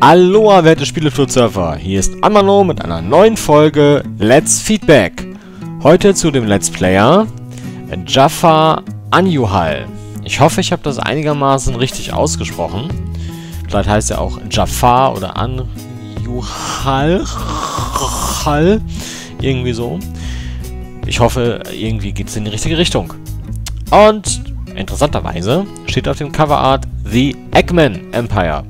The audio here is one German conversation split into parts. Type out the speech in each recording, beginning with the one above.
Aloha, werte Spieletursurfer, hier ist Amano mit einer neuen Folge Let's Feedback. Heute zu dem Let's Player Jafar Anyuhal. Ich hoffe, ich habe das einigermaßen richtig ausgesprochen. Vielleicht heißt er auch Jafar oder Anyuhal. Irgendwie so. Ich hoffe, irgendwie geht es in die richtige Richtung. Und interessanterweise steht auf dem Coverart The Eggman Empire.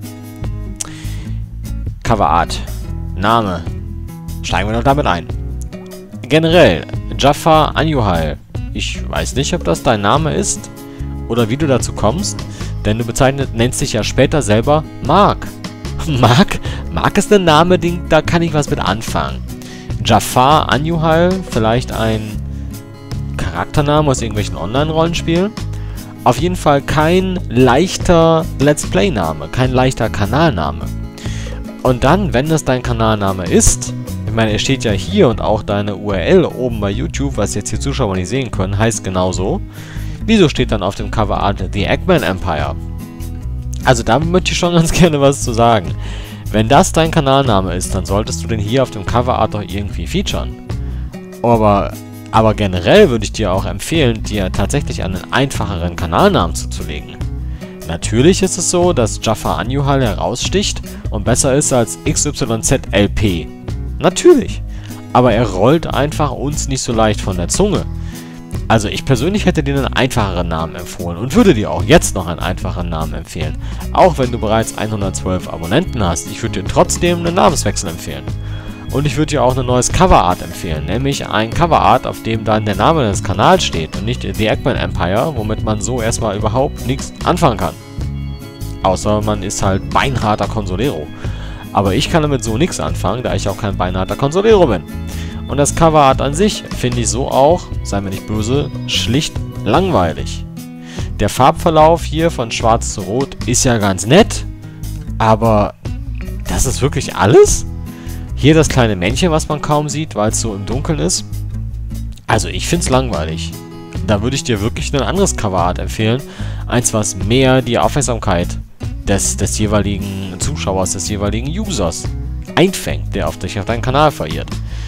Coverart. Name. Steigen wir doch damit ein. Generell, Jafar Anyuhal. Ich weiß nicht, ob das dein Name ist oder wie du dazu kommst, denn du nennst dich ja später selber Mark. Mark? Mark ist ein Name, da kann ich was mit anfangen. Jafar Anyuhal, vielleicht ein Charaktername aus irgendwelchen Online-Rollenspielen. Auf jeden Fall kein leichter Let's Play-Name, kein leichter Kanalname. Und dann, wenn das dein Kanalname ist, ich meine, er steht ja hier und auch deine URL oben bei YouTube, was jetzt die Zuschauer nicht sehen können, heißt genauso. Wieso steht dann auf dem Coverart The Eggman Empire? Also da möchte ich schon ganz gerne was zu sagen. Wenn das dein Kanalname ist, dann solltest du den hier auf dem Coverart doch irgendwie featuren. Aber generell würde ich dir auch empfehlen, dir tatsächlich einen einfacheren Kanalnamen zuzulegen. Natürlich ist es so, dass Jafar Anyuhal heraussticht und besser ist als XYZLP. Natürlich. Aber er rollt einfach uns nicht so leicht von der Zunge. Also ich persönlich hätte dir einen einfacheren Namen empfohlen und würde dir auch jetzt noch einen einfachen Namen empfehlen. Auch wenn du bereits 112 Abonnenten hast, ich würde dir trotzdem einen Namenswechsel empfehlen. Und ich würde dir auch ein neues Coverart empfehlen, nämlich ein Coverart, auf dem dann der Name des Kanals steht und nicht The Eggman Empire, womit man so erstmal überhaupt nichts anfangen kann. Außer man ist halt beinharter Consolero. Aber ich kann damit so nichts anfangen, da ich auch kein beinharter Consolero bin. Und das Coverart an sich finde ich so auch, sei mir nicht böse, schlicht langweilig. Der Farbverlauf hier von schwarz zu rot ist ja ganz nett, aber das ist wirklich alles? Hier das kleine Männchen, was man kaum sieht, weil es so im Dunkeln ist. Also ich finde es langweilig. Da würde ich dir wirklich ein anderes Coverart empfehlen. Eins, was mehr die Aufmerksamkeit des jeweiligen Zuschauers, des jeweiligen Users einfängt, der dich auf deinen Kanal verirrt.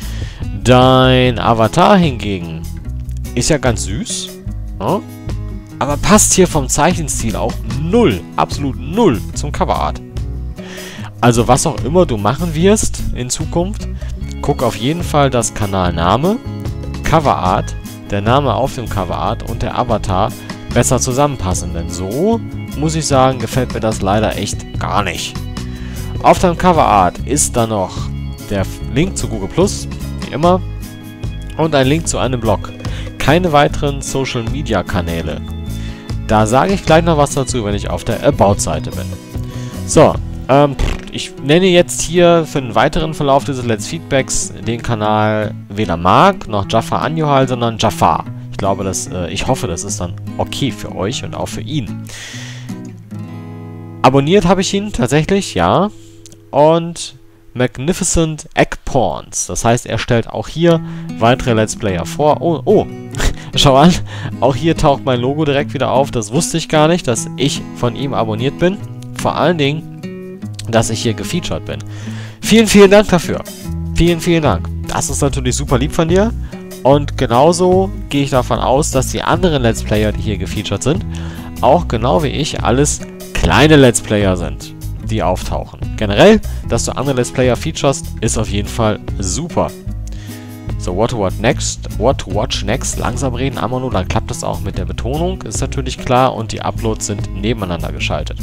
Dein Avatar hingegen ist ja ganz süß, ja? Aber passt hier vom Zeichenstil auch null, absolut null zum Coverart. Also was auch immer du machen wirst in Zukunft, guck auf jeden Fall, dass Kanalname, Coverart, der Name auf dem Coverart und der Avatar besser zusammenpassen. Denn so, muss ich sagen, gefällt mir das leider echt gar nicht. Auf deinem Coverart ist dann noch der Link zu Google+, wie immer, und ein Link zu einem Blog. Keine weiteren Social Media Kanäle. Da sage ich gleich noch was dazu, wenn ich auf der About-Seite bin. So, ich nenne jetzt hier für den weiteren Verlauf dieses Let's Feedbacks den Kanal weder Mark noch Jafar Anyuhal, sondern Jafar. Ich hoffe, das ist dann okay für euch und auch für ihn. Abonniert habe ich ihn tatsächlich, ja. Und Magnificent Egg Porns. Das heißt, er stellt auch hier weitere Let's Player vor. Oh, schau an. Auch hier taucht mein Logo direkt wieder auf. Das wusste ich gar nicht, dass ich von ihm abonniert bin. Vor allen Dingen, dass ich hier gefeatured bin. Vielen, vielen Dank dafür. Vielen, vielen Dank. Das ist natürlich super lieb von dir. Und genauso gehe ich davon aus, dass die anderen Let's Player, die hier gefeatured sind, auch genau wie ich alles kleine Let's Player sind, die auftauchen. Generell, dass du andere Let's Player featurest, ist auf jeden Fall super. So, what to watch next? Langsam reden, Amano, dann klappt das auch mit der Betonung, ist natürlich klar, und die Uploads sind nebeneinander geschaltet.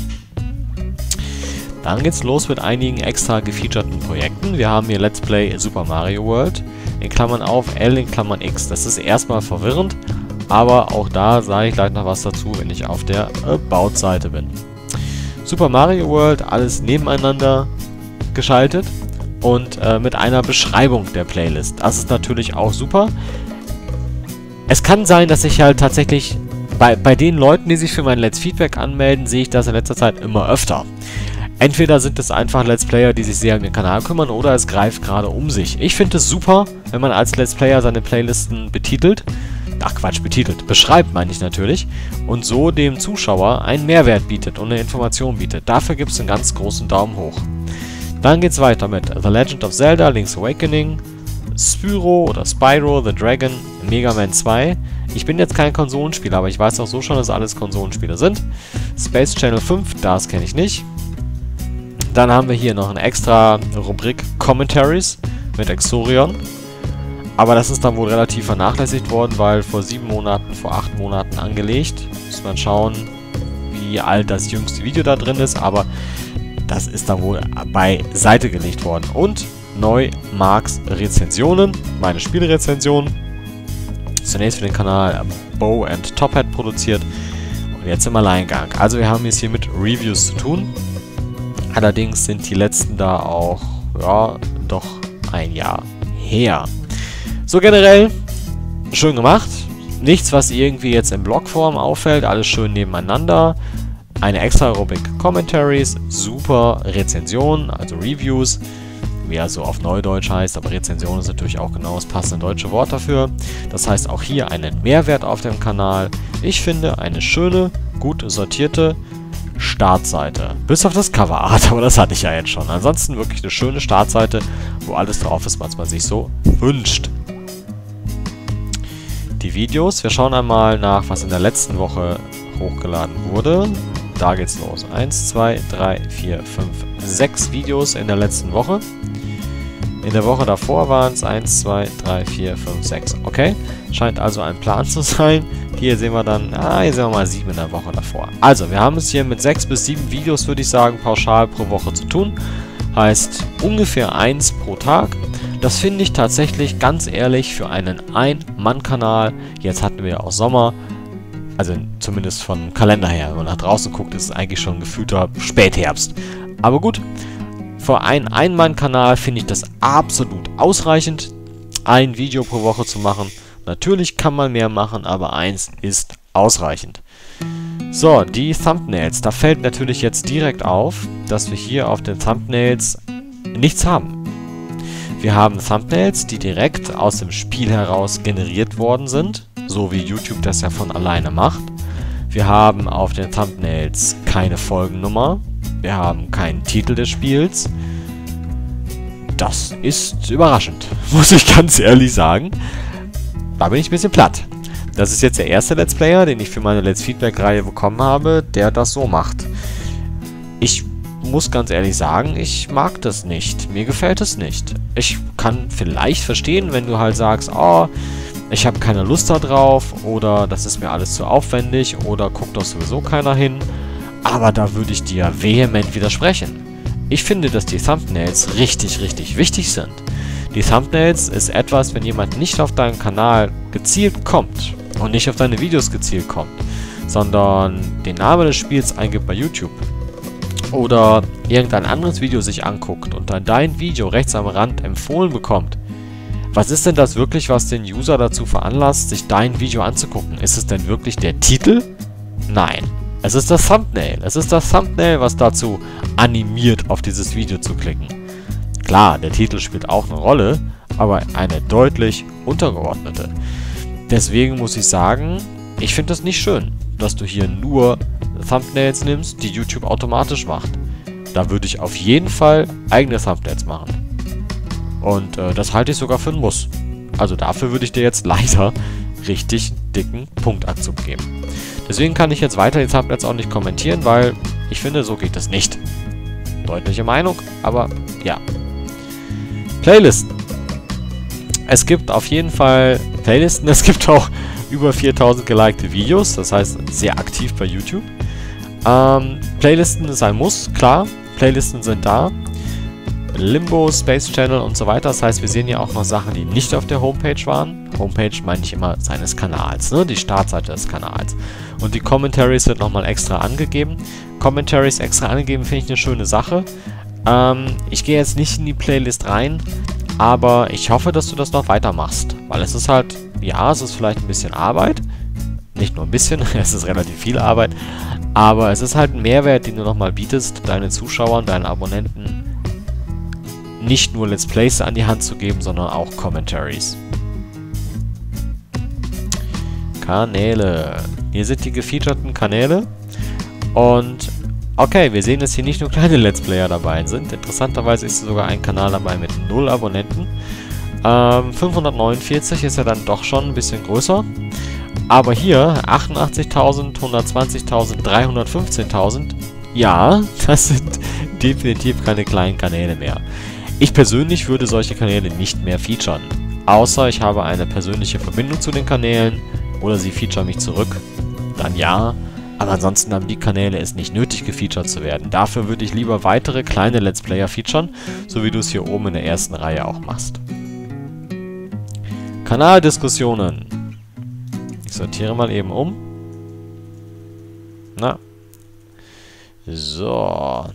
Dann geht's los mit einigen extra gefeaturten Projekten. Wir haben hier Let's Play Super Mario World, in Klammern auf, L in Klammern X. Das ist erstmal verwirrend, aber auch da sage ich gleich noch was dazu, wenn ich auf der About-Seite bin. Super Mario World, alles nebeneinander geschaltet und mit einer Beschreibung der Playlist. Das ist natürlich auch super. Es kann sein, dass ich halt tatsächlich bei den Leuten, die sich für mein Let's Feedback anmelden, sehe ich das in letzter Zeit immer öfter. Entweder sind es einfach Let's Player, die sich sehr um den Kanal kümmern, oder es greift gerade um sich. Ich finde es super, wenn man als Let's Player seine Playlisten betitelt. Ach Quatsch, betitelt. Beschreibt, meine ich natürlich. Und so dem Zuschauer einen Mehrwert bietet und eine Information bietet. Dafür gibt es einen ganz großen Daumen hoch. Dann geht's weiter mit The Legend of Zelda, Link's Awakening, Spyro oder Spyro the Dragon, Mega Man 2. Ich bin jetzt kein Konsolenspieler, aber ich weiß auch so schon, dass alles Konsolenspiele sind. Space Channel 5, das kenne ich nicht. Dann haben wir hier noch eine extra Rubrik Commentaries mit Exorion. Aber das ist dann wohl relativ vernachlässigt worden, weil vor 7 Monaten, vor 8 Monaten angelegt. Muss man schauen, wie alt das jüngste Video da drin ist, aber das ist dann wohl beiseite gelegt worden. Und neu Marks Rezensionen, meine Spielrezensionen. Zunächst für den Kanal Bow and Tophead produziert und jetzt im Alleingang. Also wir haben es hier mit Reviews zu tun. Allerdings sind die letzten da auch, ja, doch ein Jahr her. So generell, schön gemacht. Nichts, was irgendwie jetzt in Blogform auffällt. Alles schön nebeneinander. Eine extra Rubrik Commentaries. Super Rezensionen, also Reviews. Wie er so auf Neudeutsch heißt. Aber Rezension ist natürlich auch genau das passende deutsche Wort dafür. Das heißt auch hier einen Mehrwert auf dem Kanal. Ich finde eine schöne, gut sortierte Startseite. Bis auf das Coverart, aber das hatte ich ja jetzt schon. Ansonsten wirklich eine schöne Startseite, wo alles drauf ist, was man sich so wünscht. Die Videos, wir schauen einmal nach, was in der letzten Woche hochgeladen wurde. Da geht's los. 1, 2, 3, 4, 5, 6 Videos in der letzten Woche. In der Woche davor waren es 1, 2, 3, 4, 5, 6. Okay, scheint also ein Plan zu sein. Hier sehen wir dann, hier sehen wir mal 7 in der Woche davor. Also, wir haben es hier mit 6 bis 7 Videos, würde ich sagen, pauschal pro Woche zu tun. Heißt ungefähr 1 pro Tag. Das finde ich tatsächlich, ganz ehrlich, für einen Ein-Mann-Kanal, jetzt hatten wir auch Sommer, also zumindest vom Kalender her, wenn man nach draußen guckt, ist es eigentlich schon gefühlter Spätherbst. Aber gut, für einen Ein-Mann-Kanal finde ich das absolut ausreichend, ein Video pro Woche zu machen. Natürlich kann man mehr machen, aber 1 ist ausreichend. So, die Thumbnails. Da fällt natürlich jetzt direkt auf, dass wir hier auf den Thumbnails nichts haben. Wir haben Thumbnails, die direkt aus dem Spiel heraus generiert worden sind, so wie YouTube das ja von alleine macht. Wir haben auf den Thumbnails keine Folgennummer. Wir haben keinen Titel des Spiels. Das ist überraschend, muss ich ganz ehrlich sagen. Da bin ich ein bisschen platt. Das ist jetzt der erste Let's Player, den ich für meine Let's Feedback-Reihe bekommen habe, der das so macht. Ich muss ganz ehrlich sagen, ich mag das nicht. Mir gefällt es nicht. Ich kann vielleicht verstehen, wenn du halt sagst, oh, ich habe keine Lust da drauf oder das ist mir alles zu aufwendig oder guckt doch sowieso keiner hin. Aber da würde ich dir vehement widersprechen. Ich finde, dass die Thumbnails richtig, richtig wichtig sind. Die Thumbnails ist etwas, wenn jemand nicht auf deinen Kanal gezielt kommt und nicht auf deine Videos gezielt kommt, sondern den Namen des Spiels eingibt bei YouTube oder irgendein anderes Video sich anguckt und dann dein Video rechts am Rand empfohlen bekommt. Was ist denn das wirklich, was den User dazu veranlasst, sich dein Video anzugucken? Ist es denn wirklich der Titel? Nein. Es ist das Thumbnail. Es ist das Thumbnail, was dazu animiert, auf dieses Video zu klicken. Klar, der Titel spielt auch eine Rolle, aber eine deutlich untergeordnete. Deswegen muss ich sagen, ich finde das nicht schön, dass du hier nur Thumbnails nimmst, die YouTube automatisch macht. Da würde ich auf jeden Fall eigene Thumbnails machen. Und das halte ich sogar für ein Muss. Also dafür würde ich dir jetzt leider richtig dicken Punktabzug geben. Deswegen kann ich jetzt weiter die Thumbnails auch nicht kommentieren, weil ich finde, so geht es nicht. Deutliche Meinung, aber ja. Playlisten. Es gibt auf jeden Fall Playlisten. Es gibt auch über 4000 gelikte Videos. Das heißt, sehr aktiv bei YouTube. Playlisten ist ein Muss, klar. Playlisten sind da. Limbo, Space Channel und so weiter. Das heißt, wir sehen ja auch noch Sachen, die nicht auf der Homepage waren. Homepage meine ich immer seines Kanals, ne? Die Startseite des Kanals. Und die Commentaries wird nochmal extra angegeben. Commentaries extra angegeben finde ich eine schöne Sache. Ich gehe jetzt nicht in die Playlist rein, aber ich hoffe, dass du das noch weitermachst. Weil es ist halt, ja, es ist vielleicht ein bisschen Arbeit. Nicht nur ein bisschen, es ist relativ viel Arbeit. Aber es ist halt ein Mehrwert, den du nochmal bietest, deinen Zuschauern, deinen Abonnenten nicht nur Let's Plays an die Hand zu geben, sondern auch Commentaries. Kanäle. Hier sind die gefeaturten Kanäle. Und Okay, wir sehen, dass hier nicht nur kleine Let's Player dabei sind. Interessanterweise ist sogar ein Kanal dabei mit 0 Abonnenten. 549 ist ja dann doch schon ein bisschen größer. Aber hier 88.000, 120.000, 315.000. Ja, das sind definitiv keine kleinen Kanäle mehr. Ich persönlich würde solche Kanäle nicht mehr featuren. Außer ich habe eine persönliche Verbindung zu den Kanälen oder sie featuren mich zurück. Dann ja. Aber ansonsten haben die Kanäle es nicht nötig, gefeatured zu werden. Dafür würde ich lieber weitere kleine Let's Player featuren, so wie du es hier oben in der ersten Reihe auch machst. Kanaldiskussionen. Ich sortiere mal eben um. Na. So.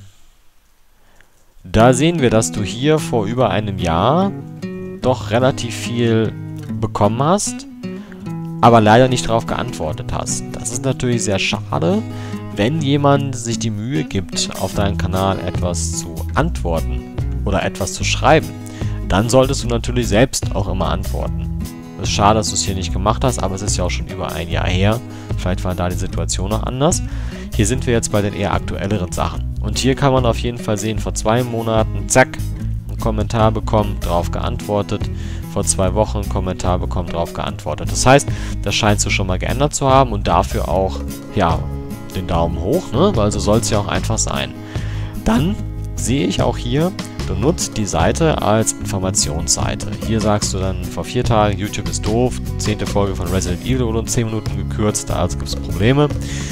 Da sehen wir, dass du hier vor über einem Jahr doch relativ viel bekommen hast, aber leider nicht darauf geantwortet hast. Das ist natürlich sehr schade, wenn jemand sich die Mühe gibt, auf deinem Kanal etwas zu antworten oder etwas zu schreiben. Dann solltest du natürlich selbst auch immer antworten. Es ist schade, dass du es hier nicht gemacht hast, aber es ist ja auch schon über ein Jahr her. Vielleicht war da die Situation noch anders. Hier sind wir jetzt bei den eher aktuelleren Sachen. Und hier kann man auf jeden Fall sehen, vor 2 Monaten, zack, einen Kommentar bekommen, drauf geantwortet. Vor 2 Wochen einen Kommentar bekommen, drauf geantwortet. Das heißt, das scheinst du schon mal geändert zu haben und dafür auch, ja, den Daumen hoch, ne? Weil so soll es ja auch einfach sein. Dann sehe ich auch hier, du nutzt die Seite als Informationsseite. Hier sagst du dann vor 4 Tagen, YouTube ist doof, 10. Folge von Resident Evil wurde um 10 Minuten gekürzt, also gibt es Probleme.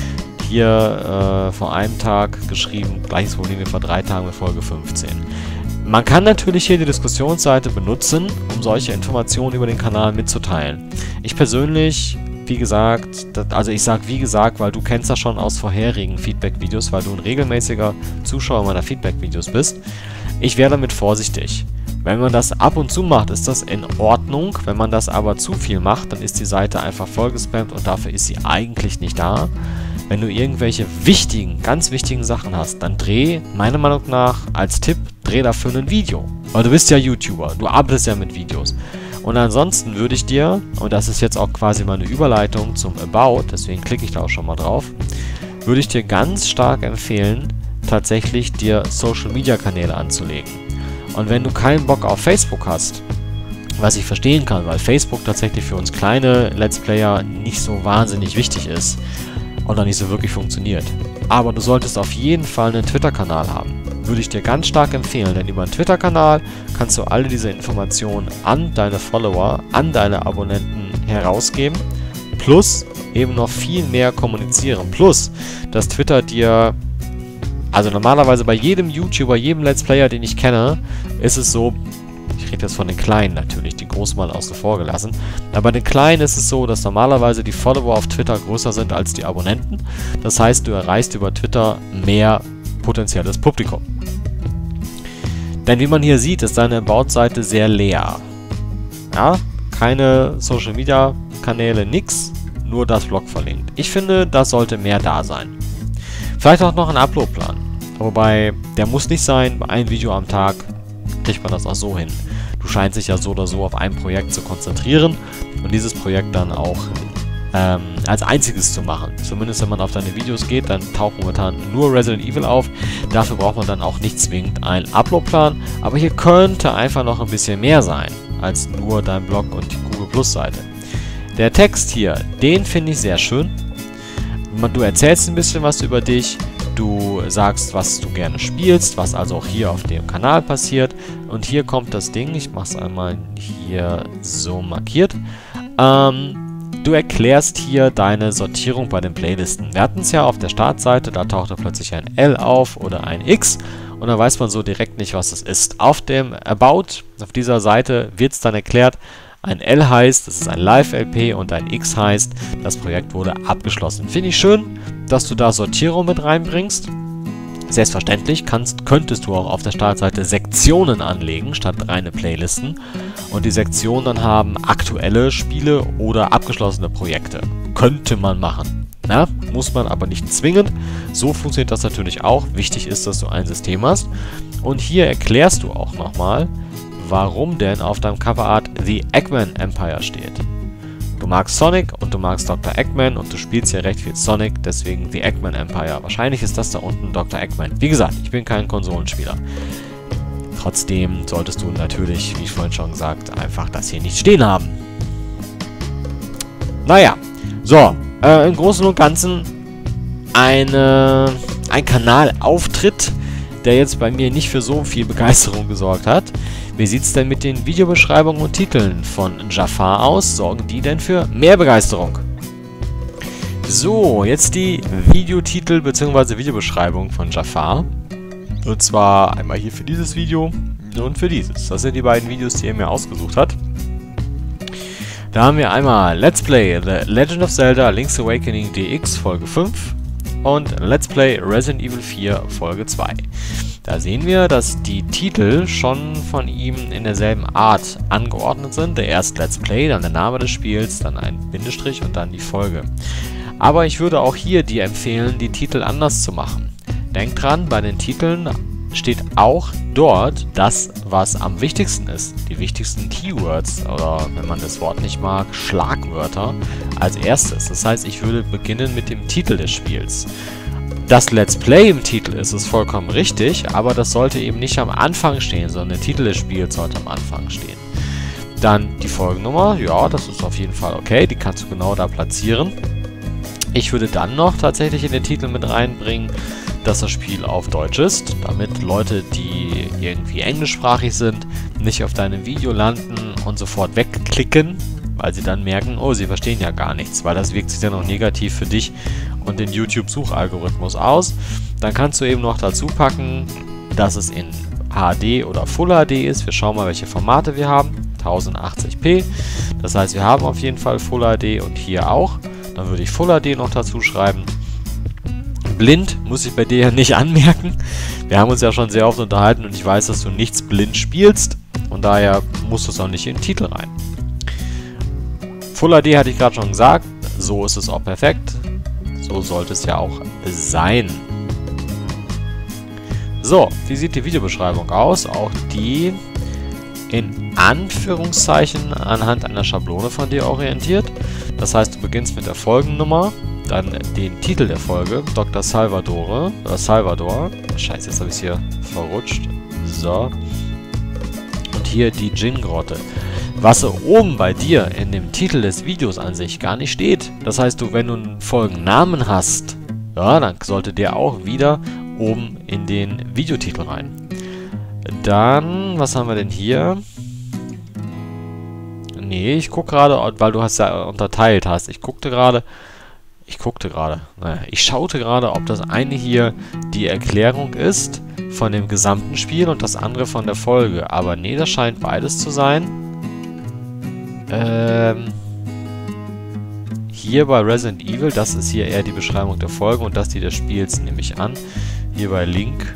Hier vor einem Tag geschrieben, gleiches Problem wie vor 3 Tagen mit Folge 15. Man kann natürlich hier die Diskussionsseite benutzen, um solche Informationen über den Kanal mitzuteilen. Ich persönlich, wie gesagt, ich sage wie gesagt, weil du kennst das schon aus vorherigen Feedback-Videos, weil du ein regelmäßiger Zuschauer meiner Feedback-Videos bist. Ich wäre damit vorsichtig. Wenn man das ab und zu macht, ist das in Ordnung. Wenn man das aber zu viel macht, dann ist die Seite einfach vollgespammt und dafür ist sie eigentlich nicht da. Wenn du irgendwelche wichtigen, ganz wichtigen Sachen hast, dann dreh, meiner Meinung nach, als Tipp, dreh dafür ein Video. Weil du bist ja YouTuber, du arbeitest ja mit Videos. Und ansonsten würde ich dir, und das ist jetzt auch quasi meine Überleitung zum About, deswegen klicke ich da auch schon mal drauf, würde ich dir ganz stark empfehlen, tatsächlich dir Social Media Kanäle anzulegen. Und wenn du keinen Bock auf Facebook hast, was ich verstehen kann, weil Facebook tatsächlich für uns kleine Let's Player nicht so wahnsinnig wichtig ist oder nicht so wirklich funktioniert. Aber du solltest auf jeden Fall einen Twitter-Kanal haben. Würde ich dir ganz stark empfehlen, denn über einen Twitter-Kanal kannst du alle diese Informationen an deine Follower, an deine Abonnenten herausgeben, plus eben noch viel mehr kommunizieren. Plus, dass Twitter dir, also normalerweise bei jedem YouTuber, jedem Let's Player, den ich kenne, ist es so, ich rede jetzt von den Kleinen natürlich, die Großen mal außen vor gelassen, aber bei den Kleinen ist es so, dass normalerweise die Follower auf Twitter größer sind als die Abonnenten. Das heißt, du erreichst über Twitter mehr potenzielles Publikum. Denn wie man hier sieht, ist deine About-Seite sehr leer. Ja, keine Social Media Kanäle, nix, nur das Blog verlinkt. Ich finde, das sollte mehr da sein. Vielleicht auch noch ein Uploadplan. Wobei, der muss nicht sein, bei einem Video am Tag kriegt man das auch so hin. Du scheinst dich ja so oder so auf ein Projekt zu konzentrieren und dieses Projekt dann auch als einziges zu machen. Zumindest wenn man auf deine Videos geht, dann taucht momentan nur Resident Evil auf. Dafür braucht man dann auch nicht zwingend einen Uploadplan, aber hier könnte einfach noch ein bisschen mehr sein, als nur dein Blog und die Google Plus Seite. Der Text hier, den finde ich sehr schön. Du erzählst ein bisschen was über dich, du sagst, was du gerne spielst, was also auch hier auf dem Kanal passiert. Und hier kommt das Ding, ich mache es einmal hier so markiert. Du erklärst hier deine Sortierung bei den Playlisten. Wir hatten es ja auf der Startseite, da tauchte plötzlich ein L auf oder ein X und dann weiß man so direkt nicht, was es ist. Auf dem About, auf dieser Seite, wird es dann erklärt, ein L heißt, es ist ein Live-LP und ein X heißt, das Projekt wurde abgeschlossen. Finde ich schön, dass du da Sortierung mit reinbringst. Selbstverständlich könntest du auch auf der Startseite Sektionen anlegen, statt reine Playlisten. Und die Sektionen dann haben aktuelle Spiele oder abgeschlossene Projekte. Könnte man machen. Na, muss man aber nicht zwingend. So funktioniert das natürlich auch. Wichtig ist, dass du ein System hast. Und hier erklärst du auch nochmal, warum denn auf deinem Coverart The Eggman Empire steht. Du magst Sonic und du magst Dr. Eggman und du spielst ja recht viel Sonic, deswegen The Eggman Empire. Wahrscheinlich ist das da unten Dr. Eggman. Wie gesagt, ich bin kein Konsolenspieler. Trotzdem solltest du natürlich, wie ich vorhin schon gesagt, einfach das hier nicht stehen haben. Naja, so, im Großen und Ganzen ein Kanalauftritt, der jetzt bei mir nicht für so viel Begeisterung gesorgt hat. Wie sieht es denn mit den Videobeschreibungen und Titeln von Jafar aus? Sorgen die denn für mehr Begeisterung? So, jetzt die Videotitel bzw. Videobeschreibung von Jafar. Und zwar einmal hier für dieses Video und für dieses. Das sind die beiden Videos, die er mir ausgesucht hat. Da haben wir einmal Let's Play The Legend of Zelda Link's Awakening DX Folge 5 und Let's Play Resident Evil 4 Folge 2. Da sehen wir, dass die Titel schon von ihm in derselben Art angeordnet sind. Der erst Let's Play, dann der Name des Spiels, dann ein Bindestrich und dann die Folge. Aber ich würde auch hier dir empfehlen, die Titel anders zu machen. Denk dran, bei den Titeln steht auch dort das, was am wichtigsten ist. Die wichtigsten Keywords oder, wenn man das Wort nicht mag, Schlagwörter als erstes. Das heißt, ich würde beginnen mit dem Titel des Spiels. Das Let's Play im Titel ist vollkommen richtig, aber das sollte eben nicht am Anfang stehen, sondern der Titel des Spiels sollte am Anfang stehen. Dann die Folgennummer, ja, das ist auf jeden Fall okay, die kannst du genau da platzieren. Ich würde dann noch tatsächlich in den Titel mit reinbringen, dass das Spiel auf Deutsch ist, damit Leute, die irgendwie englischsprachig sind, nicht auf deinem Video landen und sofort wegklicken, weil sie dann merken, oh, sie verstehen ja gar nichts, weil das wirkt sich dann auch negativ für dich und den YouTube-Suchalgorithmus aus. Dann kannst du eben noch dazu packen, dass es in HD oder Full HD ist. Wir schauen mal, welche Formate wir haben. 1080p. Das heißt, wir haben auf jeden Fall Full HD und hier auch. Dann würde ich Full HD noch dazu schreiben. Blind muss ich bei dir ja nicht anmerken. Wir haben uns ja schon sehr oft unterhalten und ich weiß, dass du nichts blind spielst. Und daher musst du es auch nicht in den Titel rein. Full HD hatte ich gerade schon gesagt. So ist es auch perfekt. So sollte es ja auch sein. So, wie sieht die Videobeschreibung aus? Auch die in Anführungszeichen anhand einer Schablone von dir orientiert. Das heißt, du beginnst mit der Folgennummer, dann den Titel der Folge, Dr. Salvador. Scheiße, jetzt habe ich es hier verrutscht. So. Und hier die Djinn-Grotte. Was oben bei dir in dem Titel des Videos an sich gar nicht steht. Das heißt, wenn du einen Folgennamen hast, ja, dann sollte der auch wieder oben in den Videotitel rein. Dann, was haben wir denn hier? Nee, ich gucke gerade, weil du hast ja unterteilt hast. Ich schaute gerade, ob das eine hier die Erklärung ist von dem gesamten Spiel und das andere von der Folge. Aber nee, das scheint beides zu sein. Hier bei Resident Evil, das ist hier eher die Beschreibung der Folge und das die des Spiels, nehme ich an. Hier bei Link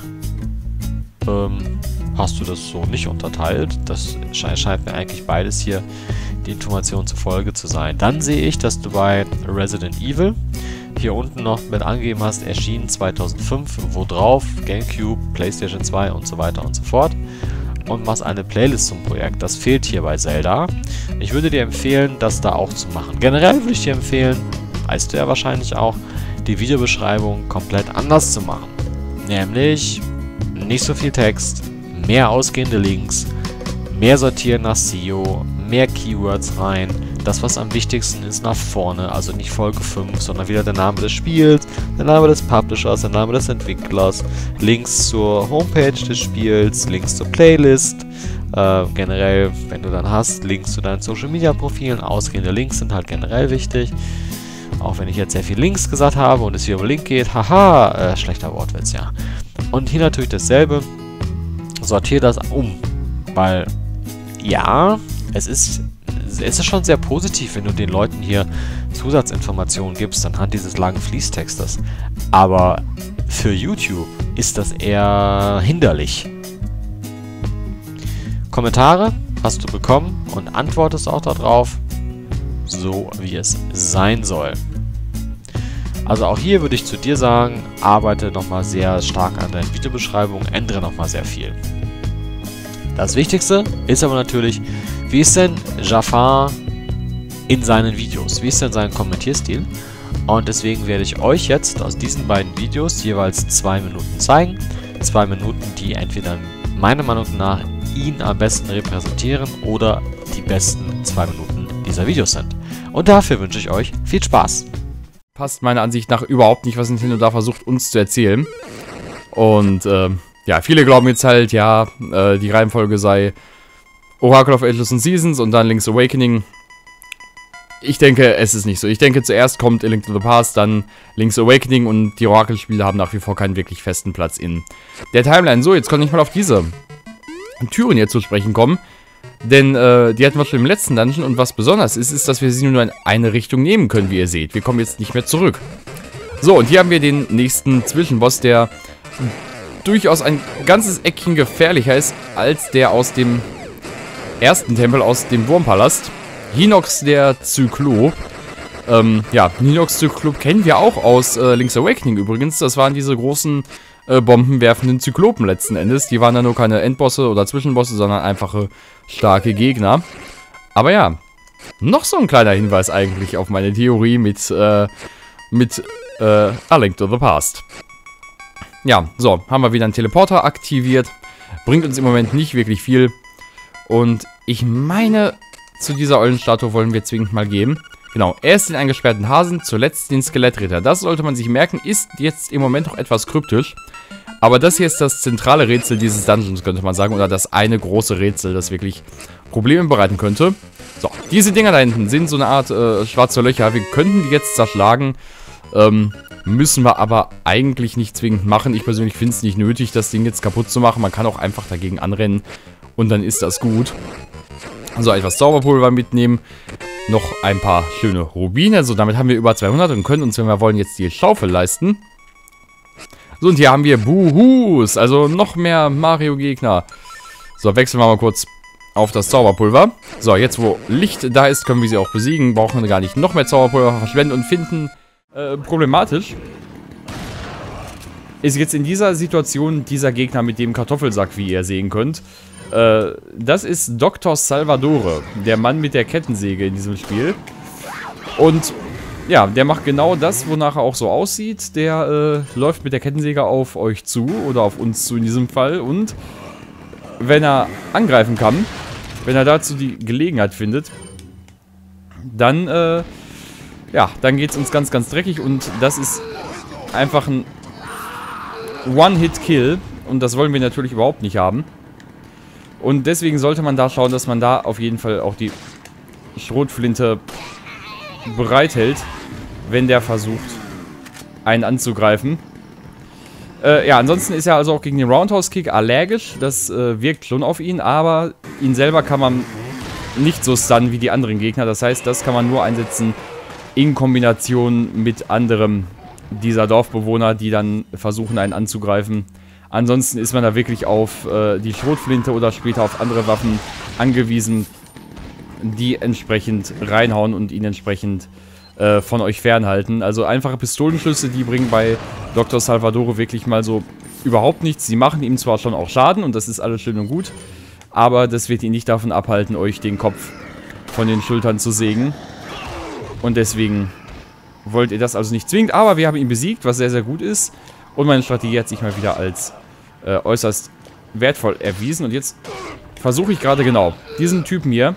hast du das so nicht unterteilt. Das scheint mir eigentlich beides hier die Information zur Folge zu sein. Dann sehe ich, dass du bei Resident Evil hier unten noch mit angegeben hast, erschienen 2005, wo drauf Gamecube, PlayStation 2 und so weiter und so fort. Und machst eine Playlist zum Projekt. Das fehlt hier bei Zelda. Ich würde dir empfehlen, das da auch zu machen. Generell würde ich dir empfehlen, weißt du ja wahrscheinlich auch, die Videobeschreibung komplett anders zu machen. Nämlich nicht so viel Text, mehr ausgehende Links, mehr sortieren nach SEO, mehr Keywords rein. Das, was am wichtigsten ist, nach vorne, also nicht Folge 5, sondern wieder der Name des Spiels, der Name des Publishers, der Name des Entwicklers, Links zur Homepage des Spiels, Links zur Playlist, generell, wenn du dann hast, Links zu deinen Social Media Profilen, ausgehende Links sind halt generell wichtig. Auch wenn ich jetzt sehr viel Links gesagt habe und es hier um Link geht, haha, schlechter Wortwitz, ja. Und hier natürlich dasselbe, sortiere das um, weil, ja, es ist schon sehr positiv, wenn du den Leuten hier Zusatzinformationen gibst anhand dieses langen Fließtextes. Aber für YouTube ist das eher hinderlich. Kommentare hast du bekommen und antwortest auch darauf, so wie es sein soll. Also auch hier würde ich zu dir sagen, arbeite nochmal sehr stark an deinen Videobeschreibungen, ändere nochmal sehr viel. Das Wichtigste ist aber natürlich, wie ist denn Jafar in seinen Videos? Wie ist denn sein Kommentierstil? Und deswegen werde ich euch jetzt aus diesen beiden Videos jeweils 2 Minuten zeigen. 2 Minuten, die entweder meiner Meinung nach ihn am besten repräsentieren oder die besten 2 Minuten dieser Videos sind. Und dafür wünsche ich euch viel Spaß. Passt meiner Ansicht nach überhaupt nicht, was Nintendo da versucht uns zu erzählen. Und ja, viele glauben jetzt halt, ja, die Reihenfolge sei Oracle of Ages and Seasons und dann Link's Awakening. Ich denke, es ist nicht so. Ich denke, zuerst kommt A Link to the Past, dann Link's Awakening und die Oracle-Spiele haben nach wie vor keinen wirklich festen Platz in der Timeline. So, jetzt kann ich mal auf diese Türen hier zu sprechen kommen. Denn die hatten wir schon im letzten Dungeon und was besonders ist, ist, dass wir sie nur in eine Richtung nehmen können, wie ihr seht. Wir kommen jetzt nicht mehr zurück. So, und hier haben wir den nächsten Zwischenboss, der durchaus ein ganzes Eckchen gefährlicher ist als der aus dem ersten Tempel, aus dem Wurmpalast. Hinox der Zyklop. Ja, Hinox Zyklop kennen wir auch aus Link's Awakening übrigens. Das waren diese großen bombenwerfenden Zyklopen letzten Endes. Die waren dann nur keine Endbosse oder Zwischenbosse, sondern einfache, starke Gegner. Aber ja, noch so ein kleiner Hinweis eigentlich auf meine Theorie mit A Link to the Past. Ja, so, haben wir wieder einen Teleporter aktiviert. Bringt uns im Moment nicht wirklich viel. Und ich meine, zu dieser Eulenstatue wollen wir zwingend mal gehen. Genau, erst den eingesperrten Hasen, zuletzt den Skelettritter. Das sollte man sich merken, ist jetzt im Moment noch etwas kryptisch. Aber das hier ist das zentrale Rätsel dieses Dungeons, könnte man sagen. Oder das eine große Rätsel, das wirklich Probleme bereiten könnte. So, diese Dinger da hinten sind so eine Art schwarze Löcher. Wir könnten die jetzt zerschlagen. Müssen wir aber eigentlich nicht zwingend machen. Ich persönlich finde es nicht nötig, das Ding jetzt kaputt zu machen. Man kann auch einfach dagegen anrennen und dann ist das gut. So, etwas Zauberpulver mitnehmen. Noch ein paar schöne Rubine. So, damit haben wir über 200 und können uns, wenn wir wollen, jetzt die Schaufel leisten. So, und hier haben wir Buhus. Also noch mehr Mario-Gegner. So, wechseln wir mal kurz auf das Zauberpulver. So, jetzt wo Licht da ist, können wir sie auch besiegen. Brauchen wir gar nicht noch mehr Zauberpulver verschwenden und finden problematisch. Ist jetzt in dieser Situation dieser Gegner mit dem Kartoffelsack, wie ihr sehen könnt. Das ist Dr. Salvadore, der Mann mit der Kettensäge in diesem Spiel. Und ja, der macht genau das, wonach er auch so aussieht. Der läuft mit der Kettensäge auf euch zu, oder auf uns zu in diesem Fall. Und wenn er angreifen kann, wenn er dazu die Gelegenheit findet, dann, ja, dann geht es uns ganz, ganz dreckig. Und das ist einfach ein One-Hit-Kill. Und das wollen wir natürlich überhaupt nicht haben. Und deswegen sollte man da schauen, dass man da auf jeden Fall auch die Schrotflinte bereithält, wenn der versucht, einen anzugreifen. Ja, ansonsten ist er also auch gegen den Roundhouse-Kick allergisch. Das wirkt schon auf ihn, aber ihn selber kann man nicht so stunnen wie die anderen Gegner. Das heißt, das kann man nur einsetzen in Kombination mit anderem dieser Dorfbewohner, die dann versuchen, einen anzugreifen. Ansonsten ist man da wirklich auf die Schrotflinte oder später auf andere Waffen angewiesen, die entsprechend reinhauen und ihn entsprechend von euch fernhalten. Also einfache Pistolenschüsse, die bringen bei Dr. Salvadore wirklich mal so überhaupt nichts. Sie machen ihm zwar schon auch Schaden und das ist alles schön und gut, aber das wird ihn nicht davon abhalten, euch den Kopf von den Schultern zu sägen. Und deswegen wollt ihr das also nicht zwingend, aber wir haben ihn besiegt, was sehr, sehr gut ist. Und meine Strategie hat sich mal wieder als äußerst wertvoll erwiesen. Und jetzt versuche ich gerade genau, diesen Typen hier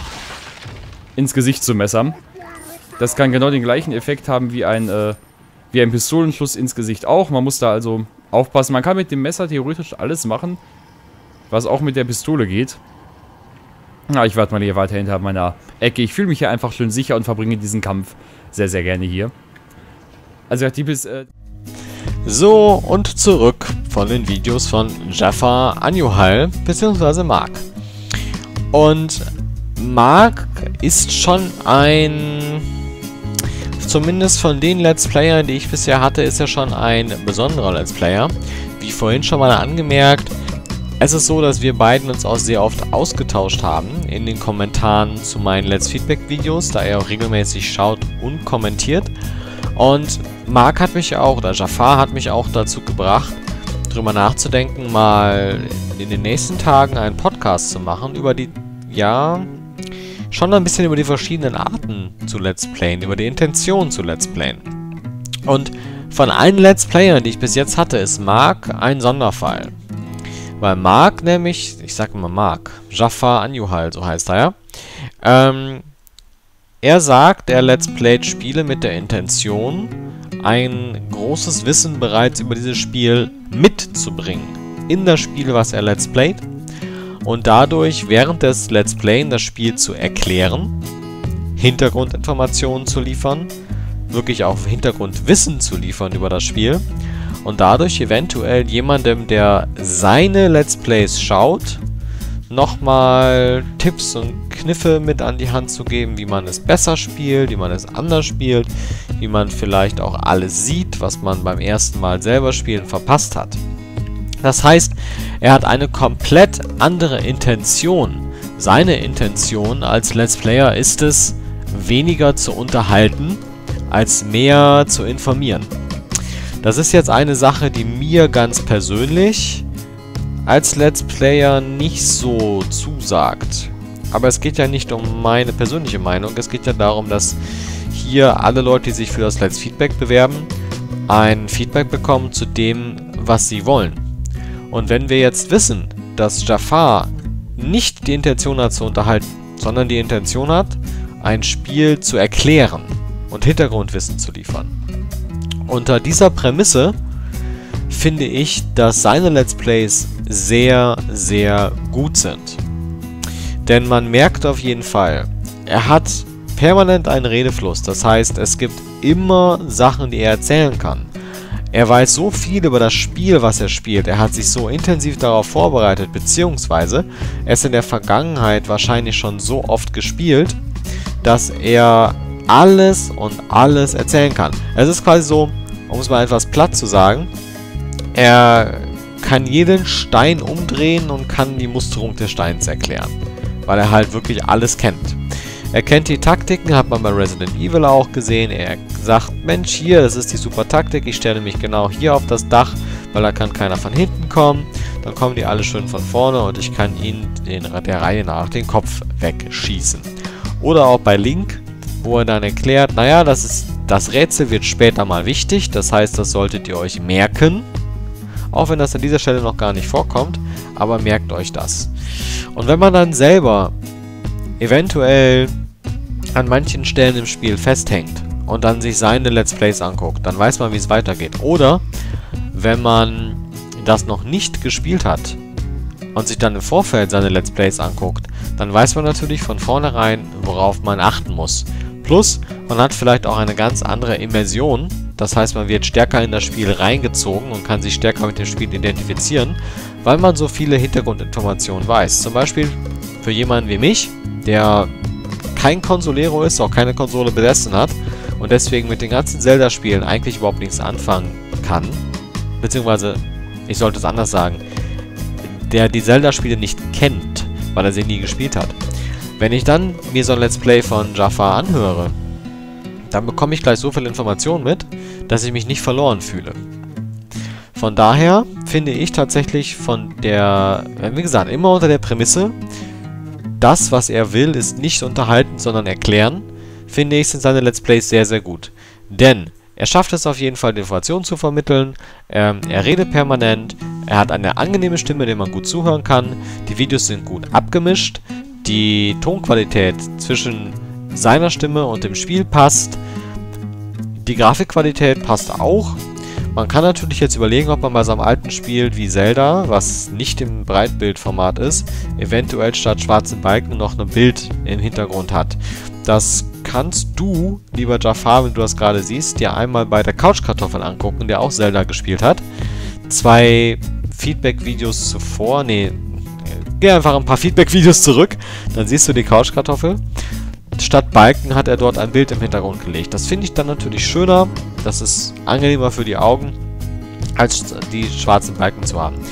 ins Gesicht zu messern. Das kann genau den gleichen Effekt haben wie ein Pistolenschuss ins Gesicht auch. Man muss da also aufpassen. Man kann mit dem Messer theoretisch alles machen, was auch mit der Pistole geht. Na, ich warte mal hier weiter hinter meiner Ecke. Ich fühle mich hier einfach schön sicher und verbringe diesen Kampf sehr, sehr gerne hier. Also die bis... So, und zurück von den Videos von Jaffa, Anjuhal bzw. Mark. Und Mark ist schon ein... Zumindest von den Let's Playern, die ich bisher hatte, ist er schon ein besonderer Let's Player. Wie vorhin schon mal angemerkt, es ist so, dass wir beiden uns auch sehr oft ausgetauscht haben in den Kommentaren zu meinen Let's Feedback Videos, da er auch regelmäßig schaut und kommentiert. Und Mark hat mich auch, oder Jafar hat mich auch dazu gebracht, darüber nachzudenken, mal in den nächsten Tagen einen Podcast zu machen über die, ja, schon ein bisschen über die verschiedenen Arten zu Let's Playen, über die Intention zu Let's Playen. Und von allen Let's Playern, die ich bis jetzt hatte, ist Mark ein Sonderfall. Weil Mark nämlich, ich sag immer Mark, Jafar Anyuhal, so heißt er ja, er sagt, er Let's Playt Spiele mit der Intention, ein großes Wissen bereits über dieses Spiel mitzubringen. In das Spiel, was er Let's Playt. Und dadurch während des Let's Playen das Spiel zu erklären, Hintergrundinformationen zu liefern, wirklich auch Hintergrundwissen zu liefern über das Spiel und dadurch eventuell jemandem, der seine Let's Plays schaut, nochmal Tipps und Kniffe mit an die Hand zu geben, wie man es besser spielt, wie man es anders spielt, wie man vielleicht auch alles sieht, was man beim ersten Mal selber spielen verpasst hat. Das heißt, er hat eine komplett andere Intention. Seine Intention als Let's Player ist es, weniger zu unterhalten, als mehr zu informieren. Das ist jetzt eine Sache, die mir ganz persönlich als Let's Player nicht so zusagt. Aber es geht ja nicht um meine persönliche Meinung, es geht ja darum, dass hier alle Leute, die sich für das Let's Feedback bewerben, ein Feedback bekommen zu dem, was sie wollen. Und wenn wir jetzt wissen, dass Jafar nicht die Intention hat zu unterhalten, sondern die Intention hat, ein Spiel zu erklären und Hintergrundwissen zu liefern. Unter dieser Prämisse finde ich, dass seine Let's Plays sehr, sehr gut sind. Denn man merkt auf jeden Fall, er hat permanent einen Redefluss. Das heißt, es gibt immer Sachen, die er erzählen kann. Er weiß so viel über das Spiel, was er spielt. Er hat sich so intensiv darauf vorbereitet, beziehungsweise es in der Vergangenheit wahrscheinlich schon so oft gespielt, dass er alles und alles erzählen kann. Es ist quasi so, um es mal etwas platt zu sagen, er kann jeden Stein umdrehen und kann die Musterung des Steins erklären, weil er halt wirklich alles kennt. Er kennt die Taktiken, hat man bei Resident Evil auch gesehen. Er sagt, Mensch, hier, das ist die super Taktik, ich stelle mich genau hier auf das Dach, weil da kann keiner von hinten kommen. Dann kommen die alle schön von vorne und ich kann ihnen der Reihe nach den Kopf wegschießen. Oder auch bei Link, wo er dann erklärt, naja, das Rätsel wird später mal wichtig, das heißt, das solltet ihr euch merken. Auch wenn das an dieser Stelle noch gar nicht vorkommt, aber merkt euch das. Und wenn man dann selber eventuell an manchen Stellen im Spiel festhängt und dann sich seine Let's Plays anguckt, dann weiß man, wie es weitergeht. Oder wenn man das noch nicht gespielt hat und sich dann im Vorfeld seine Let's Plays anguckt, dann weiß man natürlich von vornherein, worauf man achten muss. Plus, man hat vielleicht auch eine ganz andere Immersion. Das heißt, man wird stärker in das Spiel reingezogen und kann sich stärker mit dem Spiel identifizieren, weil man so viele Hintergrundinformationen weiß. Zum Beispiel für jemanden wie mich, der kein Konsolero ist, auch keine Konsole besessen hat und deswegen mit den ganzen Zelda-Spielen eigentlich überhaupt nichts anfangen kann. Beziehungsweise, ich sollte es anders sagen, der die Zelda-Spiele nicht kennt, weil er sie nie gespielt hat. Wenn ich dann mir so ein Let's Play von Jafar anhöre, dann bekomme ich gleich so viel Informationen mit, dass ich mich nicht verloren fühle. Von daher finde ich tatsächlich wie gesagt, immer unter der Prämisse, das, was er will, ist nicht unterhalten, sondern erklären, finde ich, sind seine Let's Plays sehr, sehr gut. Denn er schafft es auf jeden Fall, die Informationen zu vermitteln, er redet permanent, er hat eine angenehme Stimme, der man gut zuhören kann, die Videos sind gut abgemischt, die Tonqualität zwischen seiner Stimme und dem Spiel passt, die Grafikqualität passt auch. Man kann natürlich jetzt überlegen, ob man bei seinem alten Spiel wie Zelda, was nicht im Breitbildformat ist, eventuell statt schwarzen Balken noch ein Bild im Hintergrund hat. Das kannst du, lieber Jafar, wenn du das gerade siehst, dir einmal bei der Couchkartoffel angucken, der auch Zelda gespielt hat. 2 Feedback-Videos zuvor, geh einfach ein paar Feedback-Videos zurück, dann siehst du die Couchkartoffel. Statt Balken hat er dort ein Bild im Hintergrund gelegt. Das finde ich dann natürlich schöner, das ist angenehmer für die Augen, als die schwarzen Balken zu haben.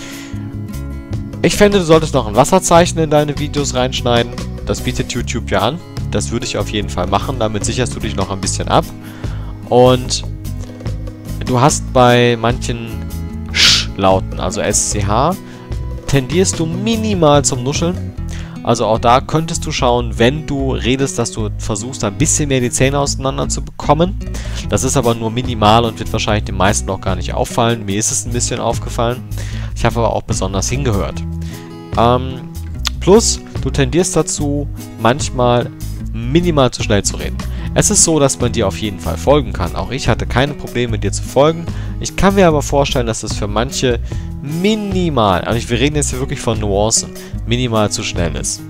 Ich fände, du solltest noch ein Wasserzeichen in deine Videos reinschneiden. Das bietet YouTube ja an. Das würde ich auf jeden Fall machen, damit sicherst du dich noch ein bisschen ab. Und du hast bei manchen Sch-Lauten, also SCH, tendierst du minimal zum Nuscheln. Also auch da könntest du schauen, wenn du redest, dass du versuchst, ein bisschen mehr die Zähne auseinander zu bekommen. Das ist aber nur minimal und wird wahrscheinlich den meisten auch gar nicht auffallen. Mir ist es ein bisschen aufgefallen. Ich habe aber auch besonders hingehört. Plus, du tendierst dazu, manchmal minimal zu schnell zu reden. Es ist so, dass man dir auf jeden Fall folgen kann. Auch ich hatte keine Probleme, dir zu folgen. Ich kann mir aber vorstellen, dass das für manche minimal, also wir reden jetzt hier wirklich von Nuancen, minimal zu schnell ist.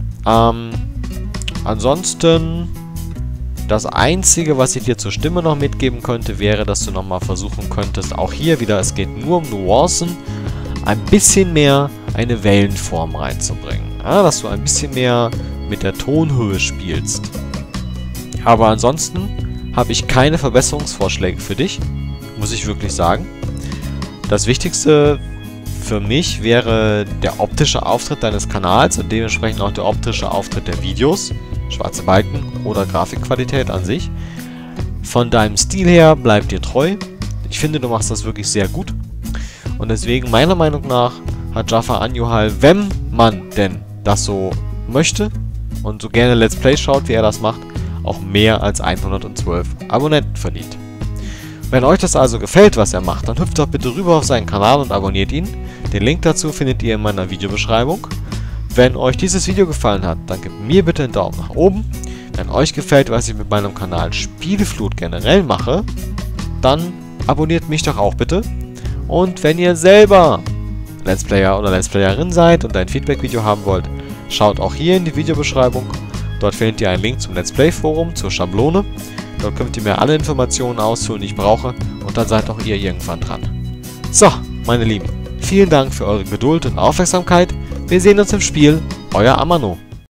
Ansonsten, das Einzige, was ich dir zur Stimme noch mitgeben könnte, wäre, dass du nochmal versuchen könntest, auch hier wieder, es geht nur um Nuancen, ein bisschen mehr eine Wellenform reinzubringen. Ja, dass du ein bisschen mehr mit der Tonhöhe spielst. Aber ansonsten habe ich keine Verbesserungsvorschläge für dich, muss ich wirklich sagen. Das Wichtigste für mich wäre der optische Auftritt deines Kanals und dementsprechend auch der optische Auftritt der Videos, schwarze Balken oder Grafikqualität an sich. Von deinem Stil her bleib dir treu. Ich finde, du machst das wirklich sehr gut. Und deswegen, meiner Meinung nach, hat Jaffa Anjuhal, wenn man denn das so möchte und so gerne Let's Play schaut, wie er das macht, auch mehr als 112 Abonnenten verdient. Wenn euch das also gefällt, was er macht, dann hüpft doch bitte rüber auf seinen Kanal und abonniert ihn. Den Link dazu findet ihr in meiner Videobeschreibung. Wenn euch dieses Video gefallen hat, dann gebt mir bitte einen Daumen nach oben. Wenn euch gefällt, was ich mit meinem Kanal Spieleflut generell mache, dann abonniert mich doch auch bitte. Und wenn ihr selber Let's Player oder Let's Playerin seid und ein Feedback-Video haben wollt, schaut auch hier in die Videobeschreibung. Dort findet ihr einen Link zum Let's Play Forum, zur Schablone. Dort könnt ihr mir alle Informationen ausfüllen, die ich brauche, und dann seid auch ihr irgendwann dran. So, meine Lieben, vielen Dank für eure Geduld und Aufmerksamkeit. Wir sehen uns im Spiel. Euer Amano.